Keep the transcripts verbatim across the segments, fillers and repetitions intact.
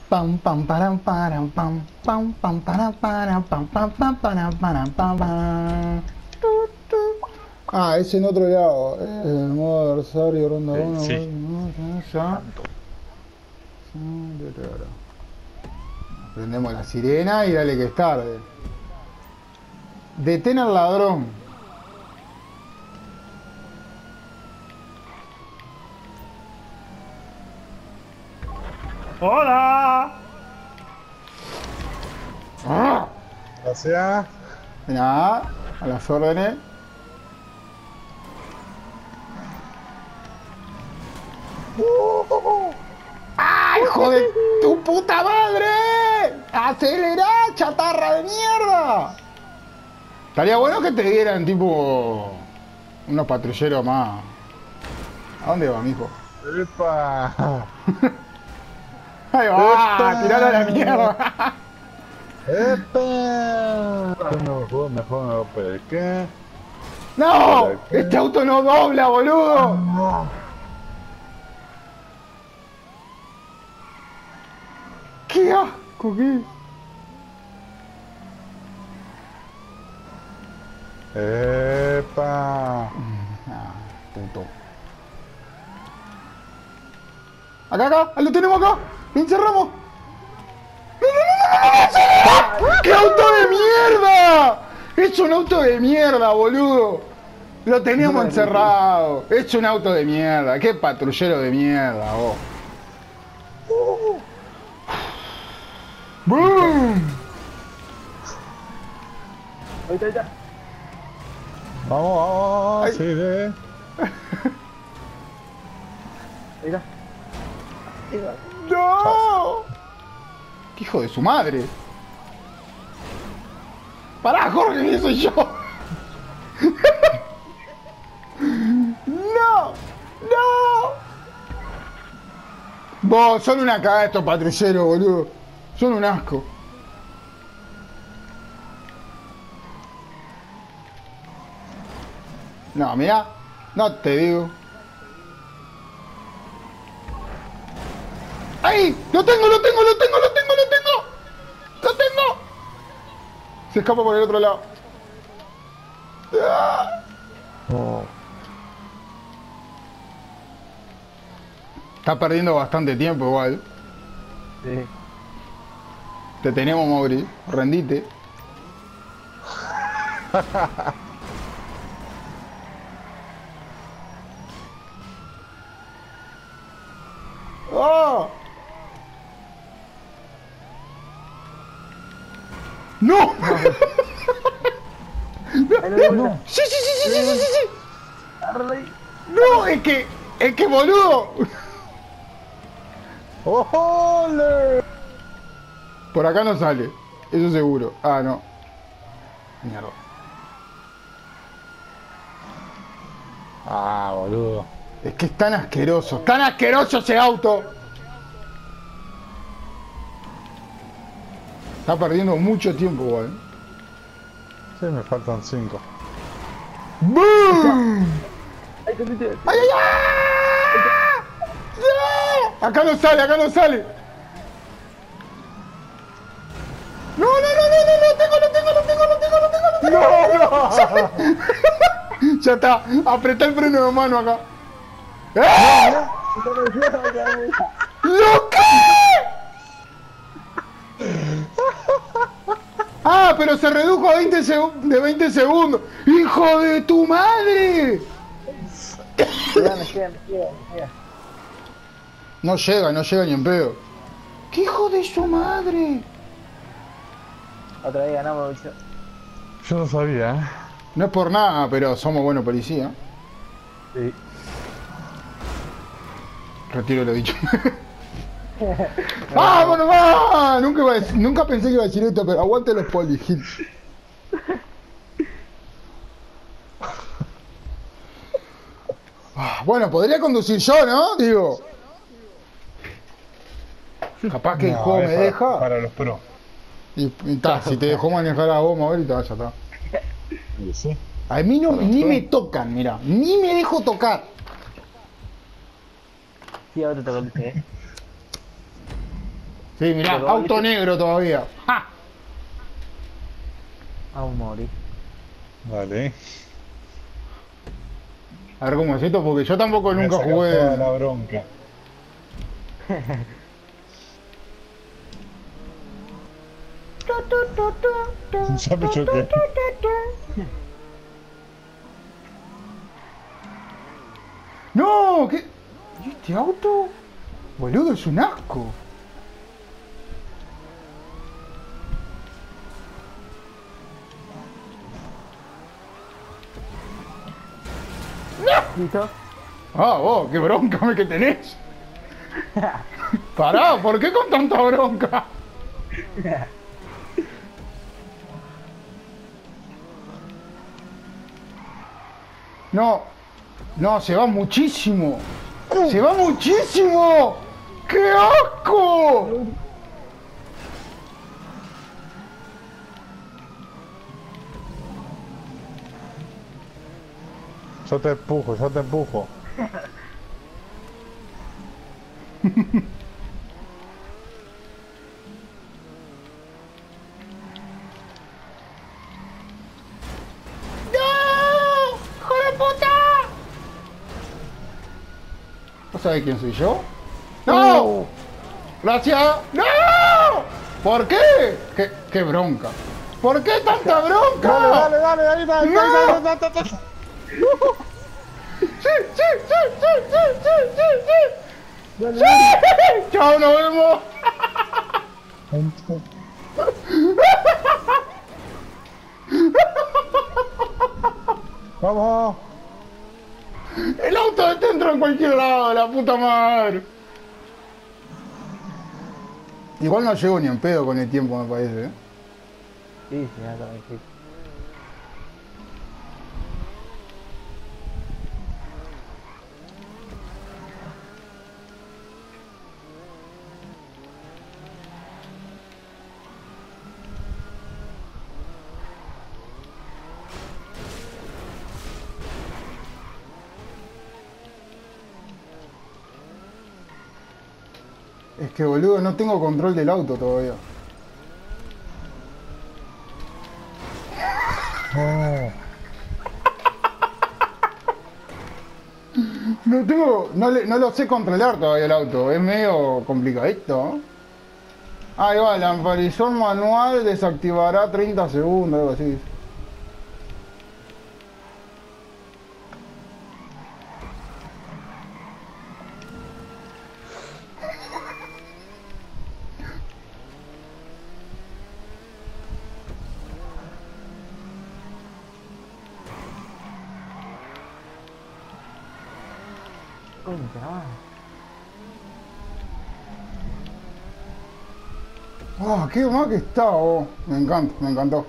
Pam pam param param pam pam pam param param pam pam pam param param pam pam. Tu, tu. Ah, es en otro lado. Eh, el modo adversario, ronda Eh, uno. sí. Ya. Prendemos la sirena y dale que es tarde. Detén al ladrón. ¡Hola! Ah, Gracias. nada, a las órdenes. ¡Ay, hijo de tu puta madre! ¡Acelerá, chatarra de mierda! Estaría bueno que te dieran tipo unos patrulleros más. ¿A dónde va, mijo? ¡Epa! Ahí va, ¡Epa! tiralo a la mierda. ¡Epa! Mejor, mejor me voy por el qué. ¡No! Este auto no dobla, boludo. No. ¡Qué asco, qué! ¡Epa! Ah, puto. Acá, acá, lo tenemos acá. Lo encerramos. ¡No, no, no, no, no, no! ¡Qué auto de mierda! Es un auto de mierda, boludo. Lo teníamos encerrado. Es un auto de mierda. Qué patrullero de mierda, vos. ¡Boom! Ahorita, ahorita. Vamos, vamos, Ay. sí, ve. Ahorita. ¡No! ¡Qué hijo de su madre! ¡Pará, Jorge, que soy yo! ¡No! ¡No! Vos, son una cagada estos patrulleros, boludo. Son un asco. No, mirá. No te digo. ¡Ahí! ¡Lo tengo, lo tengo, lo tengo, lo tengo, lo tengo! ¡Lo tengo! Se escapa por el otro lado. ¡Ah! Oh. Está perdiendo bastante tiempo igual. Sí. Te tenemos, Mauri. Rendite. ¡Oh! ¡No! Ahí lo digo. ¡No! ¡Sí, sí, sí, sí, sí, sí, sí! Agárralo ahí. ¡No! Es que... Es que, boludo. ¡Ole! Por acá no sale. Eso seguro. Ah, no. Mierda. Ah, boludo. Es que es tan asqueroso. ¡Tan asqueroso ese auto! Está perdiendo mucho tiempo, igual. Sí, me faltan cinco. ¡Boom! Ahí te metí. ¡Ay, ay, ay! ¡No! Acá no sale, acá no sale. No, no, no, no, no, no, tengo, lo tengo, lo tengo, lo tengo, lo tengo, lo tengo. ¡No, no! Ya está, apretá el freno de mano acá. ¡Eh! ¡Lo qué! Ah, pero se redujo a veinte seg- de veinte segundos. ¡Hijo de tu madre! Ya me queda, me queda, me queda. No llega, no llega ni en pedo. ¡Qué hijo de su madre! Otra vez ganamos, bicho. Yo no sabía, ¿eh? No es por nada, pero somos buenos policías. Sí. Retiro lo dicho. ¡Vámonos, va! Nunca, iba a decir- nunca pensé que iba a decir esto, pero aguante los polis. Ah, bueno, podría conducir yo, ¿no? Digo. Capaz que el No, juego es me para- deja. Para los pros. Y, y ta, si te dejó manejar a vos, mover y ta, ya está. Y sí. A mí no, ni me tocan, mira. Ni me dejo tocar. Sí, ahora te golpeé. Sí, mirá, Pero auto vale. negro todavía. ¡Ja! Aún morí. Vale. A ver cómo es esto, porque yo tampoco Me voy a nunca sacar toda la jugué. bronca. Ya me choqué. ¡No! ¿Qué? ¿Y este auto? Boludo, es un asco. ¿Listo? Ah, vos, qué bronca me que tenés. Pará, ¿por qué con tanta bronca? No, no, se va muchísimo. Se va muchísimo. ¡Qué asco! Yo te empujo, yo te empujo. ¡No! ¡Hijo de puta! ¿Vos sabés quién soy yo? ¡No! ¡Gracias! ¡No! ¿Por qué? ¿Qué, qué bronca? ¿Por qué tanta bronca? Dale, dale, dale, ahí está, ahí está, ahí ¡No! está, ahí está, ahí está. ¡Sí, sí, sí, sí, sí, sí, sí, sí! ¡Sí! ¡Chao, nos vemos! Vamos. El auto este entra en cualquier lado, la puta madre. Igual no llego ni en pedo con el tiempo, me parece, ¿eh? Sí, sí, ya también sí. Es que, boludo, no tengo control del auto todavía. Oh. No tengo, no, le- no lo sé controlar todavía el auto, es medio complicadito. Ahí va, la aparición manual desactivará treinta segundos, algo así. Concha, no. Ah, qué más que está, oh. Me encanta, me encantó.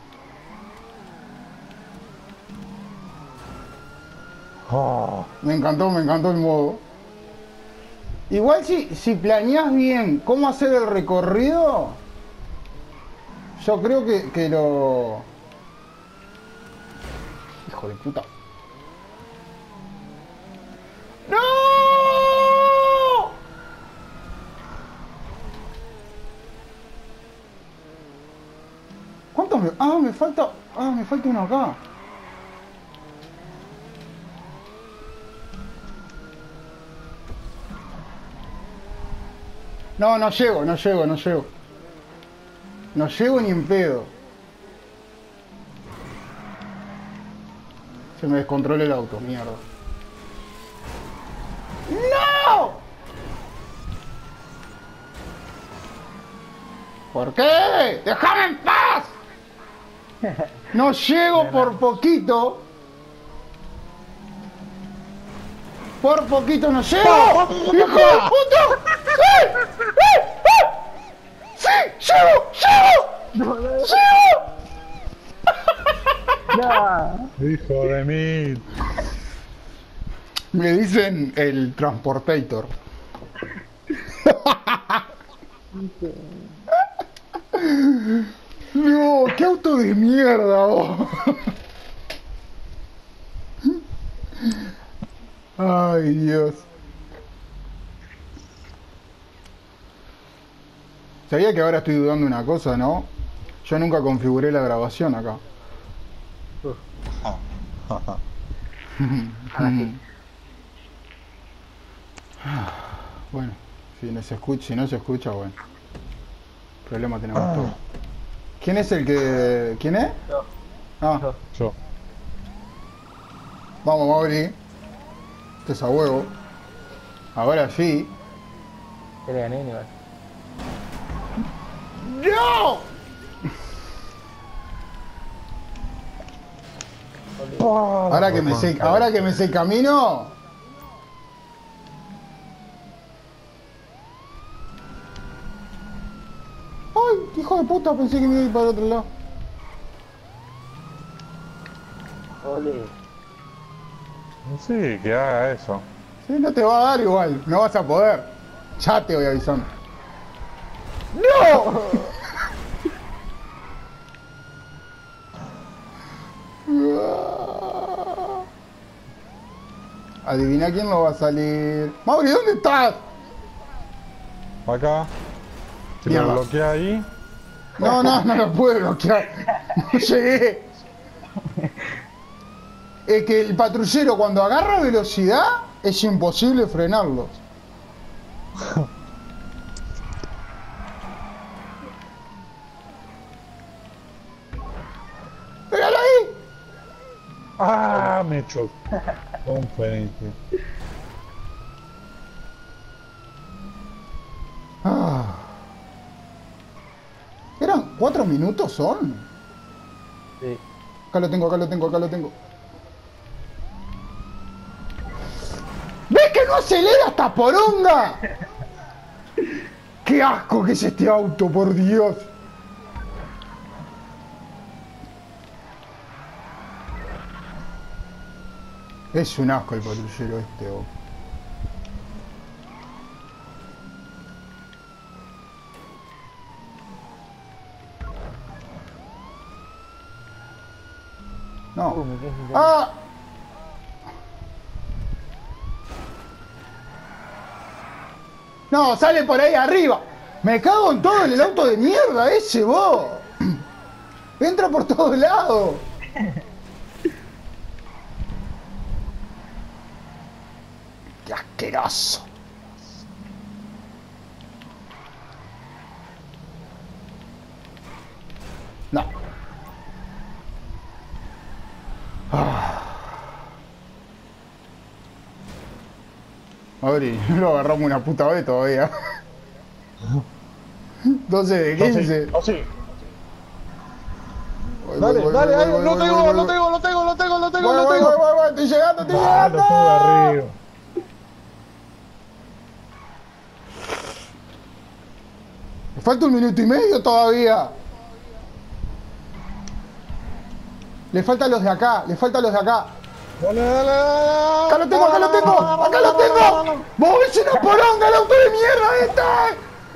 Oh. Me encantó, me encantó el modo. Igual si, si planeás bien cómo hacer el recorrido, yo creo que, que lo... Hijo de puta. ¡No! ¿Cuántos me...? Ah, me falta... Ah, me falta uno acá. No, no llego, no llego, no llego. No llego ni en pedo. Se me descontrola el auto, mierda. ¡No! ¿Por qué? ¡Déjame en paz! No llego por poquito. Por poquito no llego. ¡Hijo de puta! ¡Sí! ¡Sí! ¡Sí! ¡Sí! ¡Llego! ¡Llego! No, no, ¡Llego! no. Hijo de mí. Me dicen el transportator. No, qué auto de mierda, oh. Ay, Dios. Sabía que ahora estoy dudando una cosa, ¿no? Yo nunca configuré la grabación acá. Uf, Jaja. ahora sí. Bueno, si no se escucha, si no se escucha, bueno. Problema tenemos todos. ¿Quién es el que...? ¿Quién es? Yo, Ah, yo. Yo. vamos, Mauri. Este es a huevo. Ahora sí. Te le gané, igual. ¡No! Ahora que me sé, ahora que me sé el camino. Ay, hijo de puta, pensé que me iba a ir para el otro lado. Ole. Sí, que haga eso. Sí, no te va a dar igual, no vas a poder. Ya te voy avisando. ¡No! Adivina quién no va a salir. Mauri, ¿dónde estás? Acá. Si Mierda. lo bloquea ahí. No, no, no lo puedo bloquear. No llegué. Es que el patrullero cuando agarra velocidad es imposible frenarlo. ¡Pégalo ahí! ¡Ah! Me chocó. Conferencia. Ah. ¿Eran cuatro minutos son? Sí. Acá lo tengo, acá lo tengo, acá lo tengo. ¿Ves que no acelera esta poronga? ¡Qué asco que es este auto, por Dios! Es un asco el patrullero este, oh. Uh, No. me quedé sin ¡Ah! No, sale por ahí arriba. Me cago en todo en el auto de mierda ese, vos. Entra por todos lados. Qué asqueroso. No. Ah. Abri, no lo agarramos una puta vez todavía. doce de quince. Oh, sí. Voy, Dale, voy, dale, voy, ahí, voy, lo voy, tengo, voy, lo voy. tengo, lo tengo, lo tengo, lo tengo, Voy, lo voy, tengo. voy, voy, voy, estoy llegando, estoy Ah, lo tengo llegando. arriba. Me falta un minuto y medio todavía. Le faltan los de acá, le faltan los de acá. Dale, dale, dale. Acá lo tengo, acá lo tengo, acá lo tengo. ¡Vos ves una poronga, el auto de mierda esta!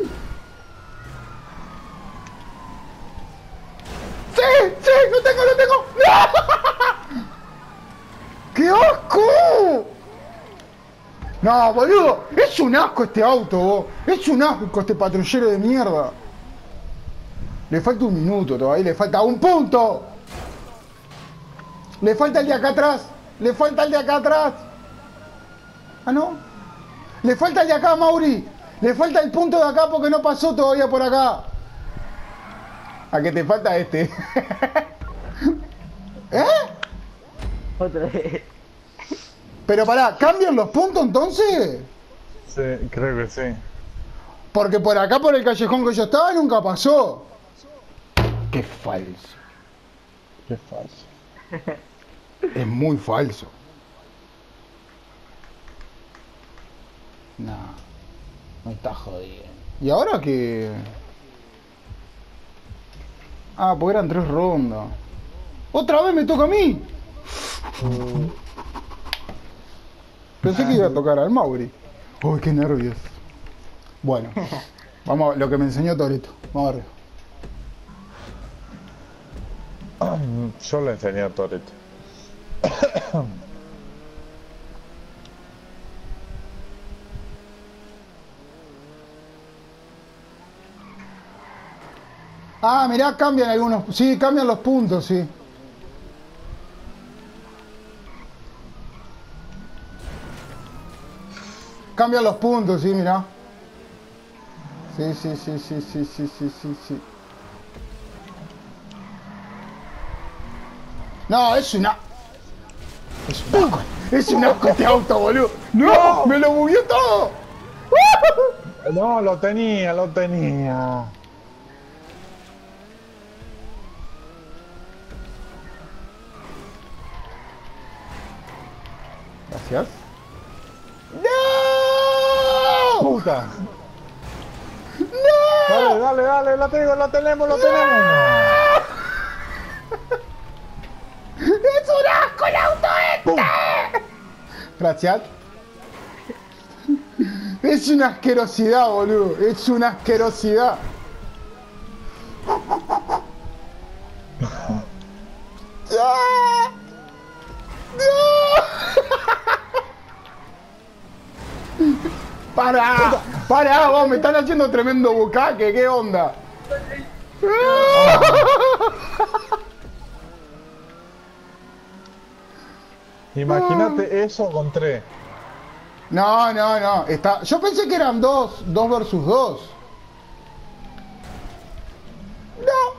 ¡Sí, sí, lo tengo, lo tengo! ¡No! ¡Qué asco! No, boludo, es un asco este auto, vos. Es un asco este patrullero de mierda. Le falta un minuto todavía, le falta un punto. Le falta el de acá atrás. Le falta el de acá atrás. Ah, no. Le falta el de acá, Mauri. Le falta el punto de acá porque no pasó todavía por acá. ¿A qué te falta este? ¿Eh? Otra vez. Pero pará, ¿cambian los puntos entonces? Sí, creo que sí. Porque por acá, por el callejón que yo estaba, nunca pasó. Qué falso. Qué falso. Es muy falso. No. Me está jodiendo. ¿Y ahora qué? Ah, porque eran tres rondas. ¡Otra vez me toca a mí! Pensé que iba a tocar al Mauri. Uy, qué nervios. Bueno, vamos a lo que me enseñó Torito. Vamos arriba. Yo le enseñé a Toretto. Ah, mirá, cambian algunos. Sí, cambian los puntos, sí. Cambian los puntos, sí, mirá. Sí, sí, sí, sí, sí, sí, sí, sí, sí. No, es una... Es un asco. Es un asco este auto, boludo. ¡No! ¡Me lo movió todo! No, lo tenía, lo tenía. Gracias. ¡No! ¡Puta! ¡No! Dale, dale, dale, lo tengo, lo tenemos, lo tenemos. ¡Es un asco el auto este! Gracias. Es una asquerosidad, boludo. Es una asquerosidad. ¡Ah! ¡No! ¡Para! ¡Para! Vos, me están haciendo tremendo bucaque. ¿Qué onda? Imagínate eso con tres. No, no, no. Está... Yo pensé que eran dos. Dos versus dos. ¡No!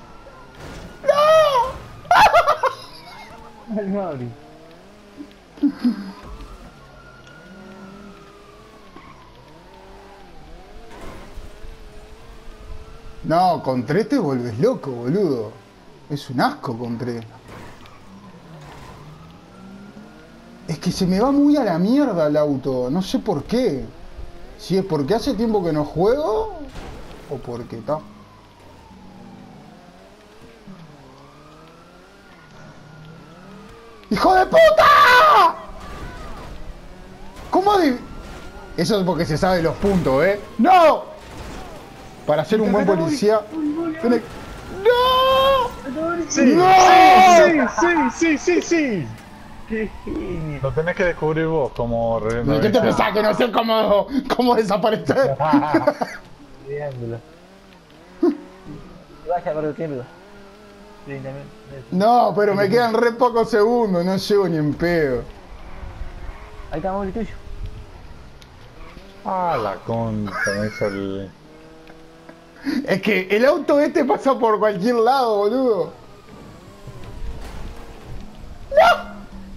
¡No! El Mauri. No, con tres te vuelves loco, boludo. Es un asco con tres. Es que se me va muy a la mierda el auto. No sé por qué. Si es porque hace tiempo que no juego o porque está. ¡Hijo de puta! ¿Cómo de...? Eso es porque se sabe los puntos, ¿eh? ¡No! Para ser un buen policía... Tiene... ¡No! Sí, ¡No! sí, sí, sí, sí, sí. Qué genio. Lo tenés que descubrir vos como... ¿Qué te pensás? Que no sé cómo, cómo desaparecer. Triángulo. Vaya por el tiempo. treinta mil. No, pero me quedan re pocos segundos. No llego ni en pedo. Ahí está Mauri tuyo. Ah, la concha, me hizo el... Es que el auto este pasa por cualquier lado, boludo. ¡No!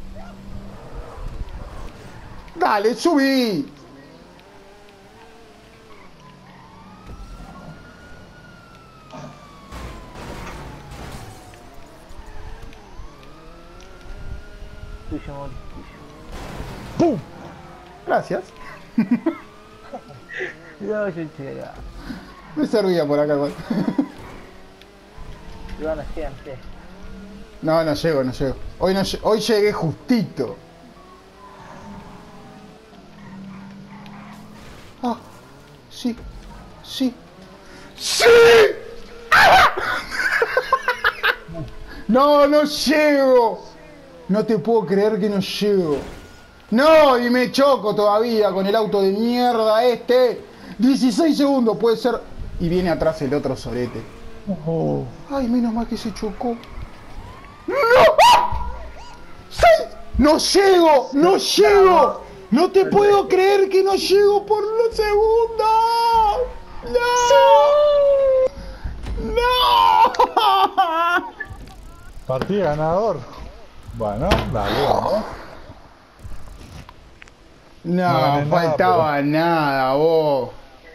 Dale, subí. Tuyo, Mauri. ¡Pum! Gracias. Yo, yo, yo, ya. Me servía por acá, igual. Yo no sé, no sé. No, no llego, no llego. Hoy, no, lle- hoy llegué justito. Ah, sí, sí, ¡sí! ¡Ah! No, no llego. No te puedo creer que no llego. No, y me choco todavía con el auto de mierda este. dieciséis segundos puede ser. Y viene atrás el otro sorete. Oh. Ay, menos mal que se chocó. ¡No! ¡Sí! ¡No llego! ¡No llego! ¡No te puedo creer que no llego por los segundos! ¡No! ¡No! Partida ganador. Bueno, dale, vamos. No, No gané nada, faltaba nada, vos.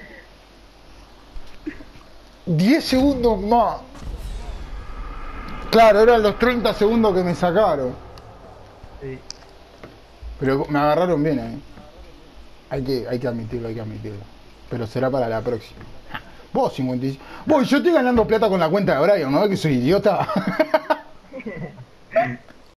diez segundos más. Claro, eran los treinta segundos que me sacaron. Sí. Pero me agarraron bien ahí. Hay que, hay que admitirlo, hay que admitirlo. Pero será para la próxima. Vos, cincuenta y cinco. Vos, yo estoy ganando plata con la cuenta de Brian, ¿no? Que soy idiota.